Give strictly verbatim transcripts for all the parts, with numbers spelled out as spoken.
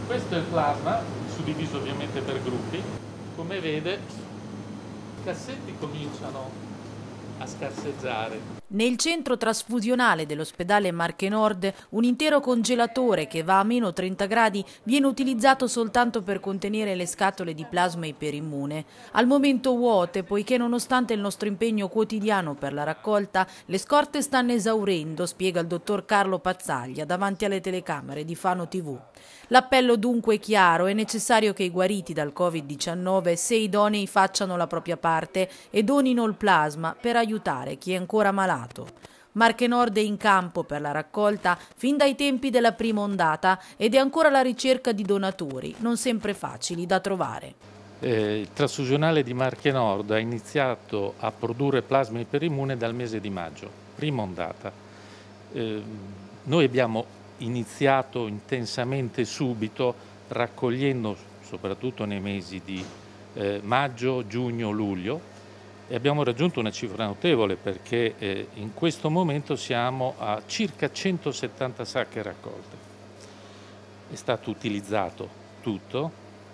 Questo è il plasma, suddiviso ovviamente per gruppi. Come vede, i cassetti cominciano a scarseggiare. Nel centro trasfusionale dell'ospedale Marche Nord un intero congelatore che va a meno trenta gradi viene utilizzato soltanto per contenere le scatole di plasma iperimmune. Al momento vuote, poiché nonostante il nostro impegno quotidiano per la raccolta, le scorte stanno esaurendo, spiega il dottor Carlo Pazzaglia davanti alle telecamere di Fano tivù. L'appello dunque è chiaro: è necessario che i guariti dal Covid diciannove, se idonei, facciano la propria parte e donino il plasma per aiutare chi è ancora malato. Marche Nord è in campo per la raccolta fin dai tempi della prima ondata ed è ancora alla ricerca di donatori, non sempre facili da trovare. Eh, il trasfusionale di Marche Nord ha iniziato a produrre plasma iperimmune dal mese di maggio, prima ondata. Eh, noi abbiamo iniziato intensamente subito, raccogliendo soprattutto nei mesi di eh, maggio, giugno, luglio, e abbiamo raggiunto una cifra notevole perché eh, in questo momento siamo a circa centosettanta sacche raccolte. È stato utilizzato tutto,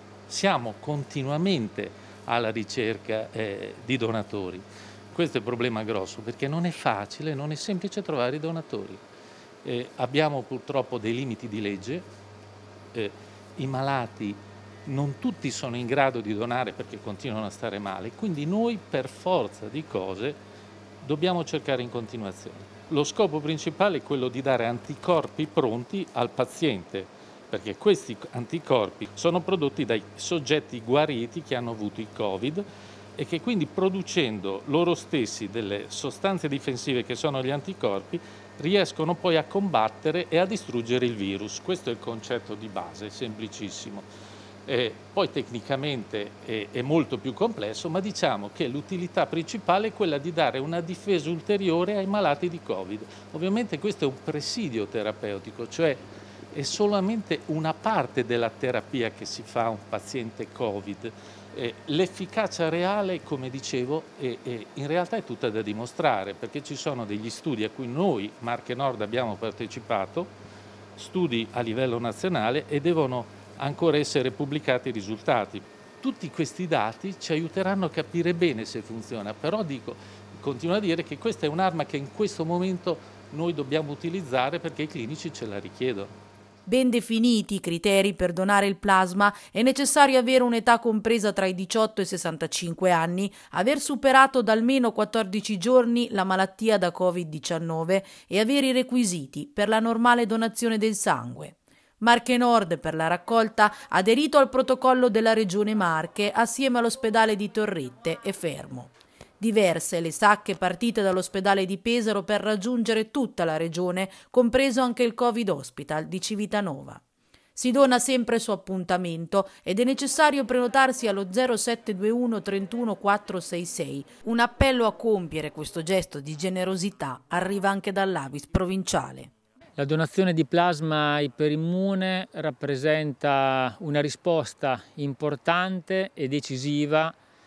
siamo continuamente alla ricerca eh, di donatori. Questo è il problema grosso, perché non è facile, non è semplice trovare i donatori. Eh, abbiamo purtroppo dei limiti di legge, eh, i malati non tutti sono in grado di donare perché continuano a stare male, quindi noi per forza di cose dobbiamo cercare in continuazione. Lo scopo principale è quello di dare anticorpi pronti al paziente, perché questi anticorpi sono prodotti dai soggetti guariti che hanno avuto il Covid e che quindi, producendo loro stessi delle sostanze difensive che sono gli anticorpi, riescono poi a combattere e a distruggere il virus. Questo è il concetto di base, semplicissimo. Eh, poi tecnicamente è, è molto più complesso, ma diciamo che l'utilità principale è quella di dare una difesa ulteriore ai malati di Covid. Ovviamente questo è un presidio terapeutico, cioè è solamente una parte della terapia che si fa a un paziente Covid. Eh, l'efficacia reale, come dicevo, è, è, in realtà è tutta da dimostrare, perché ci sono degli studi a cui noi, Marche Nord, abbiamo partecipato, studi a livello nazionale, e devono ancora essere pubblicati i risultati. Tutti questi dati ci aiuteranno a capire bene se funziona, però dico, continuo a dire che questa è un'arma che in questo momento noi dobbiamo utilizzare perché i clinici ce la richiedono. Ben definiti i criteri per donare il plasma, è necessario avere un'età compresa tra i diciotto e i sessantacinque anni, aver superato da almeno quattordici giorni la malattia da Covid diciannove e avere i requisiti per la normale donazione del sangue. Marche Nord, per la raccolta, ha aderito al protocollo della Regione Marche assieme all'ospedale di Torrette e Fermo. Diverse le sacche partite dall'ospedale di Pesaro per raggiungere tutta la regione, compreso anche il Covid Hospital di Civitanova. Si dona sempre su appuntamento ed è necessario prenotarsi allo zero sette due uno trentuno quattrocentosessantasei. Un appello a compiere questo gesto di generosità arriva anche dall'A V I S provinciale. La donazione di plasma iperimmune rappresenta una risposta importante e decisiva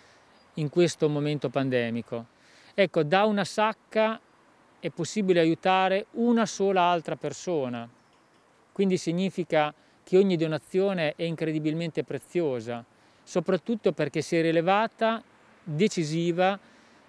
in questo momento pandemico. Ecco, da una sacca è possibile aiutare una sola altra persona, quindi significa che ogni donazione è incredibilmente preziosa, soprattutto perché si è rilevata decisiva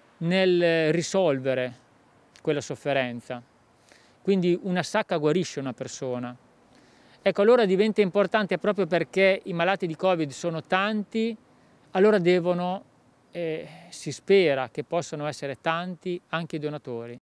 nel risolvere quella sofferenza. Quindi una sacca guarisce una persona. Ecco, allora diventa importante, proprio perché i malati di Covid sono tanti, allora devono, eh, si spera che possano essere tanti anche i donatori.